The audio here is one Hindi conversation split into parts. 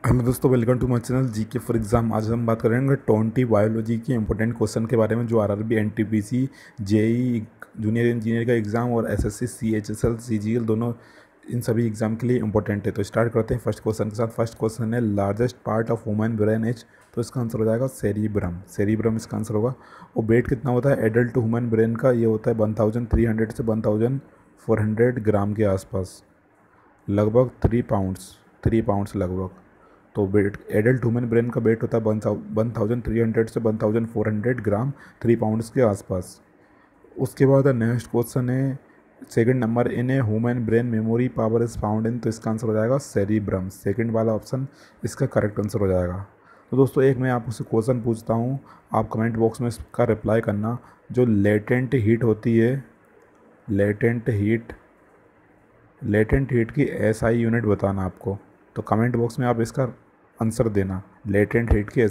हेलो दोस्तों, welcome to my channel GK for exam. आज हम बात करेंगे 20 बायोलॉजी के इंपॉर्टेंट क्वेश्चन के बारे में जो RRB, NTPC, JE, junior engineer का एग्ज़ाम और एसएससी, सीएचएसएल, सीजीएल दोनों इन सभी एग्जाम के लिए इंपॉर्टेंट है। तो स्टार्ट करते हैं फर्स्ट क्वेश्चन के साथ। फर्स्ट क्वेश्चन है largest part of human brain is, तो इसका आंसर हो जाएगा सेरिब्रम। सेरिब्रम इसका आंसर होगा। और वेट कितना होता है एडल्ट ह्यूमन ब्रेन का? ये होता है 1300 से 1400 ग्राम के आसपास, लगभग 3 पाउंड्स लगभग। तो वेट एडल्ट ह्यूमन ब्रेन का वेट होता है 1300 से 1400 ग्राम, 3 पाउंड्स के आसपास। उसके बाद नेक्स्ट क्वेश्चन है second number, in a human brain memory power is found in, तो इसका आंसर हो जाएगा सेरिब्रम। सेकंड वाला ऑप्शन इसका करेक्ट आंसर हो जाएगा। तो दोस्तों एक मैं आपसे क्वेश्चन पूछता हूँ, आप कमेंट बॉक्स में इसका रिप्लाई करना। जो लेटेंट हीट होती है, लेटेंट हीट की एसआई यूनिट बताना आपको। तो कमेंट बॉक्स में आप इसका आंसर देना। लेटेंट हीट की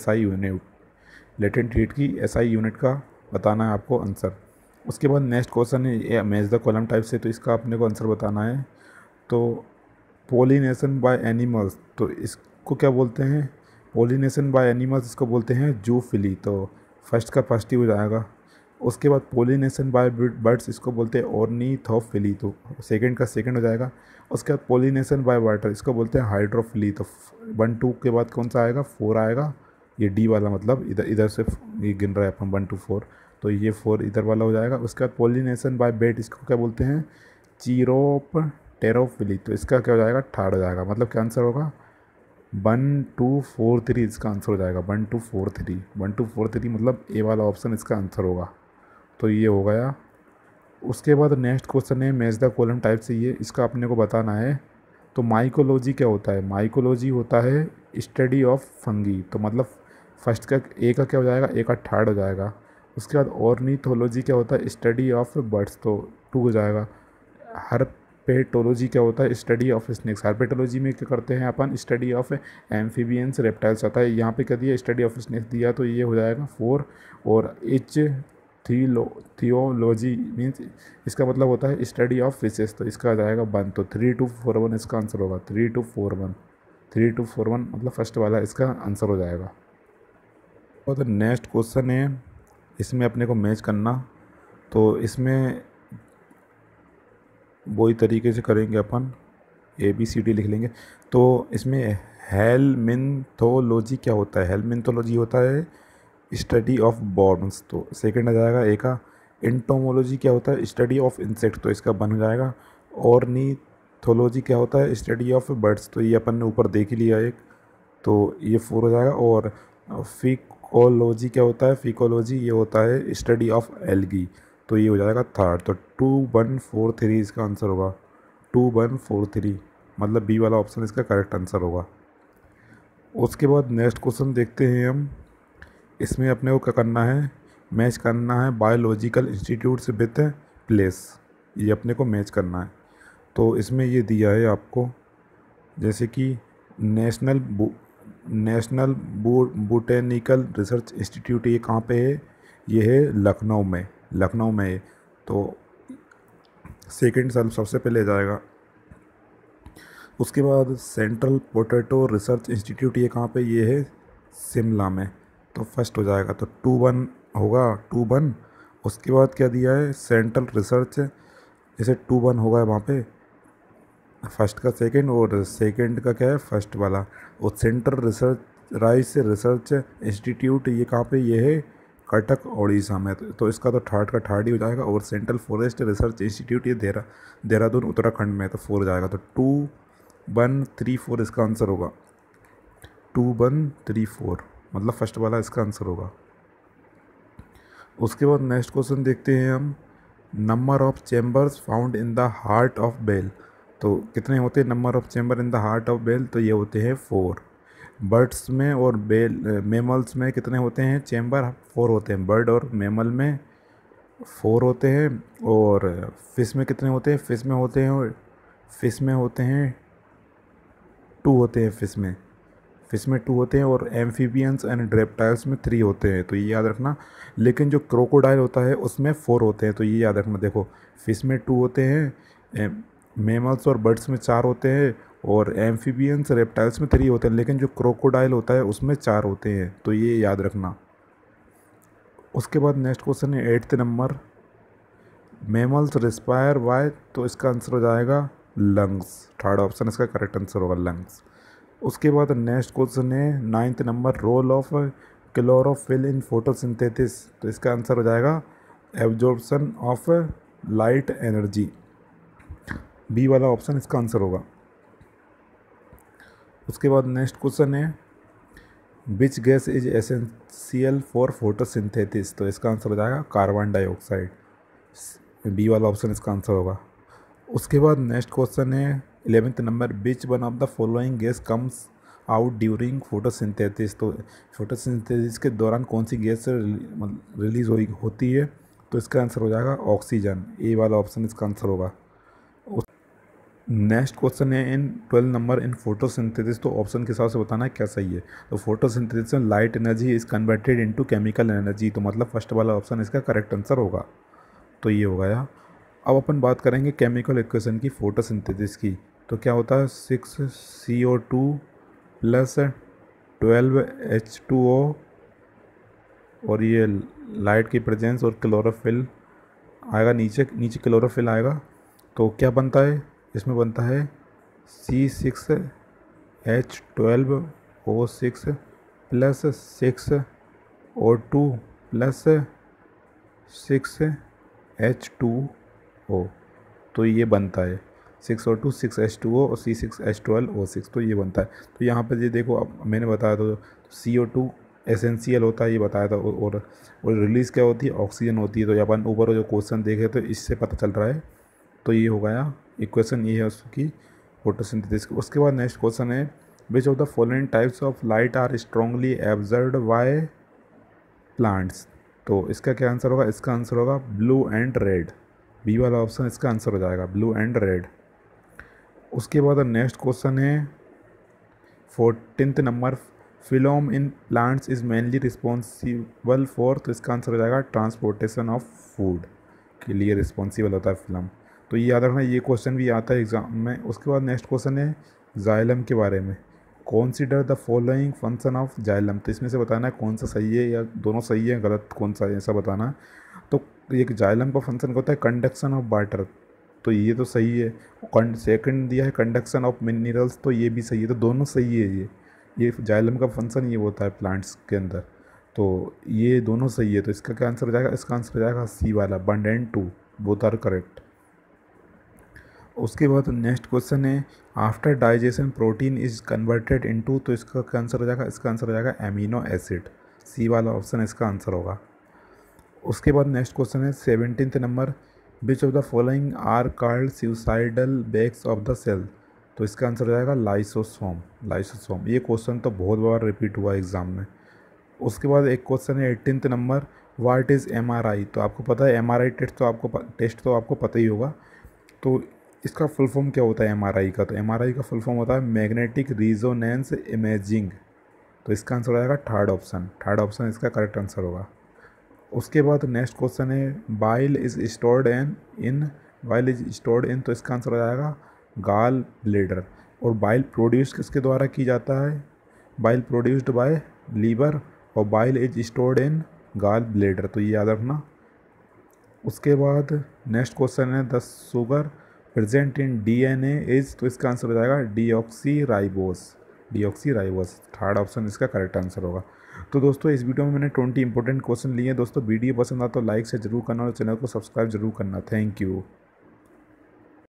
एसआई यूनिट का बताना है आपको आंसर। उसके बाद नेक्स्ट क्वेश्चन है मैच द कॉलम टाइप से, तो इसका अपने को आंसर बताना है। तो पोलिनेशन बाय एनिमल्स, तो इसको क्या बोलते हैं? पोलिनेशन बाय एनिमल्स इसको बोलते हैं जूफिली। तो फर्स्ट का फर्स्ट ही हो जाएगा। उसके बाद पोलिनेशन बाय बर्ड्स इसको बोलते हैं ऑर्निथोफिली, तो सेकंड का सेकंड हो जाएगा। उसके बाद पोलिनेशन बाय वाटर इसको बोलते हैं हाइड्रोफिली। तो 1 2 के बाद कौन सा आएगा? 4 आएगा। ये डी वाला, मतलब इधर इधर से ये गिन रहा है अपन 1 2 4, तो ये 4 इधर वाला हो जाएगा। उसके बाद पोलिनेशन बाय बेट इसको क्या बोलते हैं? चीरोपटेरोफिली। तो इसका क्या हो जाएगा? थर्ड हो जाएगा। मतलब क्या आंसर होगा? 1 2 4 3 इसका आंसर हो जाएगा। 1 2 4 3 मतलब ए वाला ऑप्शन इसका आंसर होगा। तो ये हो गया। उसके बाद नेक्स्ट क्वेश्चन है मैच द कॉलम टाइप से, ये इसका अपने को बताना है। तो माइकोलॉजी क्या होता है? माइकोलॉजी होता है स्टडी ऑफ फंगी। तो मतलब फर्स्ट का ए का क्या हो जाएगा? ए का थर्ड हो जाएगा। उसके बाद ऑर्निथोलॉजी क्या होता है? स्टडी ऑफ बर्ड्स, तो 2 हो जाएगा। हर्पेटोलॉजी क्या होता है? Study of snakes. हर्पेटोलॉजी में क्या करते हैं अपन? स्टडी ऑफ एम्फीबियंस रेप्टाइल्स आता है। यहाँ पे क्या दिया? स्टडी ऑफ स्नेक्स दिया, तो ये हो जाएगा 4। और एच थियोलॉजी मीन्स इसका मतलब होता है स्टडी ऑफ फिशेस, तो इसका आ जाएगा 1। तो 3241 इसका आंसर होगा। 3241 मतलब फर्स्ट वाला इसका आंसर हो जाएगा। और तो नेक्स्ट क्वेश्चन है, इसमें अपने को मैच करना। तो इसमें वही तरीके से करेंगे अपन, ABCD लिख लेंगे। तो इसमें हेलमिन्थोलॉजी क्या होता है? हेलमिन्थोलॉजी होता है स्टडी ऑफ बॉर्ड्स, तो सेकंड आ जाएगा ए का। इंटोमोलॉजी क्या होता है? स्टडी ऑफ इंसेक्ट, तो इसका बन जाएगा। ऑर्निथोलॉजी क्या होता है? स्टडी ऑफ बर्ड्स, तो ये अपन ने ऊपर देख ही लिया एक, तो ये 4 हो जाएगा। और फिकोलॉजी क्या होता है? फिकोलॉजी ये होता है स्टडी ऑफ एल्गी, तो ये हो जाएगा थर्ड। तो 2143 इसका आंसर होगा। 2143 मतलब बी वाला ऑप्शन इसका करेक्ट आंसर होगा। उसके बाद नेक्स्ट क्वेश्चन देखते हैं हम। इसमें अपने को क्या करना है? मैच करना है बायोलॉजिकल इंस्टीट्यूट से विथ प्लेस, ये अपने को मैच करना है। तो इसमें ये दिया है आपको, जैसे कि नेशनल बोटेनिकल रिसर्च इंस्टीट्यूट, ये कहाँ पे है? ये है लखनऊ में है। तो सेकंड सबसे पहले जाएगा। उसके बाद सेंट्रल पोटैटो रिसर्च इंस्टीट्यूट, ये कहाँ पे? ये है शिमला में, तो फर्स्ट हो जाएगा। तो 2-1 होगा, 2-1। उसके बाद क्या दिया है? सेंट्रल रिसर्च, जैसे 2-1 होगा वहाँ पे, फर्स्ट का सेकंड और सेकंड का क्या है? फर्स्ट वाला। और सेंट्रल रिसर्च इंस्टीट्यूट ये कहाँ पे? ये है कटक उड़ीसा में, तो इसका तो थर्ड का थर्ड ही हो जाएगा। और सेंट्रल फॉरेस्ट रिसर्च इंस्टीट्यूट ये देहरादून उत्तराखंड में, तो 4 हो जाएगा। तो 2134 इसका आंसर होगा। 2134 मतलब फर्स्ट वाला इसका आंसर होगा। उसके बाद नेक्स्ट क्वेश्चन देखते हैं हम। Number of chambers found in the heart of whale, तो कितने होते हैं number of chamber in the heart of whale? तो ये होते हैं 4। बर्ड्स में और मेमल्स में कितने होते हैं चैम्बर? 4 होते हैं। बर्ड और मेमल में 4 होते हैं। और फिश में कितने होते हैं? फिश में होते हैं 2 होते हैं। फिश में 2 होते हैं। और एम्फीबियंस एंड रेप्टाइल्स में 3 होते हैं, तो ये याद रखना। लेकिन जो क्रोकोडाइल होता है उसमें 4 होते हैं, तो ये याद रखना। देखो फिश में 2 होते हैं, मेमल्स और बर्ड्स में 4 होते हैं और एम्फीबियंस रेप्टाइल्स में 3 होते हैं, लेकिन जो क्रोकोडाइल होता है उसमें 4 होते हैं, तो ये याद रखना। उसके बाद नेक्स्ट क्वेश्चन है 8th number, mammals respire Y, तो इसका आंसर हो जाएगा लंग्स। थर्ड ऑप्शन इसका करेक्ट आंसर होगा लंग्स। उसके बाद नेक्स्ट क्वेश्चन है 9th number, role of chlorophyll in photosynthesis, तो इसका आंसर हो जाएगा absorption of light energy. B वाला ऑप्शन इसका आंसर होगा। उसके बाद नेक्स्ट क्वेश्चन है which gas is essential for photosynthesis, तो इसका आंसर हो जाएगा कार्बन डाइऑक्साइड। बी वाला ऑप्शन इसका आंसर होगा। उसके बाद नेक्स्ट क्वेश्चन है 11th number, which one of the following gas comes out during photosynthesis, तो फोटोसिंथेसिस के दौरान कौन सी गैस रिलीज होती है, तो इसका आंसर हो जाएगा ऑक्सीजन। ए वाला ऑप्शन इसका आंसर होगा। नेक्स्ट क्वेश्चन है इन 12 नंबर, इन फोटोसिंथेसिस, तो ऑप्शन के हिसाब से बताना है क्या सही है। तो फोटोसिंथेसिस में light energy is converted into chemical energy, तो मतलब फर्स्ट वाला ऑप्शन इसका करेक्ट आंसर होगा, तो ये हो गया। अब अपन बात करेंगे केमिकल इक्वेशन की फोटोसिंथेसिस की, तो क्या होता है 6CO2 प्लस 12H2O और ये लाइट की प्रेजेंस और क्लोरोफिल आएगा, नीचे नीचे क्लोरोफिल आएगा, तो क्या बनता है, इसमें बनता है C6H12O6 plus 6O2 plus 6H2O, तो ये बनता है 6O2 6H2O और C6H12O6, तो ये बनता है। तो यहाँ पर ये देखो, अब मैंने बताया तो CO2 एसेंशियल होता है ये बताया था, और रिलीज़ क्या होती है, ऑक्सीजन होती है। तो अपन ऊपर जो क्वेश्चन देखे तो इससे पता चल रहा है, तो ये हो गया इक्वेशन, ये है उसकी फोटोसिंथेसिस। उसके बाद नेक्स्ट क्वेश्चन है which of the following types of light are strongly absorbed by plants, तो इसका क्या आंसर होगा, इसका आंसर होगा ब्लू एंड रेड। बी वाला ऑप्शन इसका आंसर हो जाएगा ब्लू एंड रेड। उसके बाद नेक्स्ट क्वेश्चन है 14th number, phloem in plants is mainly responsible for, तो इसका आंसर हो जाएगा ट्रांसपोर्टेशन ऑफ फूड के लिए रिस्पॉन्सिबल होता है फिलम, तो ये याद रखना, ये क्वेश्चन भी आता है एग्जाम में। उसके बाद नेक्स्ट क्वेश्चन है जाइलम के बारे में, consider the following function of xylem, तो इसमें से बताना है कौन सा सही है या दोनों सही है गलत कौन सा है, ऐसा बताना है। तो एक जाइलम का फंक्शन होता है कंडक्शन ऑफ वाटर, तो ये तो सही है। सेकंड दिया है कंडक्शन ऑफ मिनरल्स, तो ये भी सही है, तो दोनों सही है। ये जाइलम का फंक्शन ये होता है प्लांट्स के अंदर, तो ये दोनों सही है। तो इसका क्या आंसर हो जाएगा, इसका आंसर हो जाएगा सी वाला 1 and 2 बोथ आर करेक्ट। उसके बाद नेक्स्ट क्वेश्चन है after digestion protein is converted into, तो इसका क्या आंसर हो जाएगा, इसका आंसर हो जाएगा एमिनो एसिड। सी वाला ऑप्शन इसका आंसर होगा। उसके बाद नेक्स्ट क्वेश्चन है 17th number, which of the following are called suicidal bags of the cell, तो इसका आंसर हो जाएगा लाइसोसोम। लाइसोसोम, ये क्वेश्चन तो बहुत बार रिपीट हुआ एग्जाम में। उसके बाद एक क्वेश्चन है 18th number, what is MRI, तो आपको पता है MRI टेस्ट तो आपको पता ही होगा, तो इसका फुल फॉर्म क्या होता है MRI का, तो MRI का फुल फॉर्म होता है मैग्नेटिक रिजोनेंस इमेजिंग, तो इसका आंसर हो जाएगा थर्ड ऑप्शन। थर्ड ऑप्शन इसका करेक्ट आंसर होगा। उसके बाद नेक्स्ट क्वेश्चन है बाइल इज स्टोर्ड इन, तो इसका आंसर हो जाएगा गाल ब्लेडर। और बाइल प्रोड्यूस किसके द्वारा की जाता है, बाइल प्रोड्यूस्ड बाय लीवर, और bile is stored in gall bladder, तो ये याद रखना। उसके बाद नेक्स्ट क्वेश्चन है the sugar present in DNA is, तो इसका आंसर हो जाएगा डीऑक्सीराइबोस। डीऑक्सीराइबोस थर्ड ऑप्शन इसका करेक्ट आंसर होगा। तो दोस्तों इस वीडियो में मैंने 20 इंपॉर्टेंट क्वेश्चन लिए हैं। दोस्तों वीडियो पसंद आता तो लाइक से जरूर करना और चैनल को सब्सक्राइब जरूर करना। Thank you.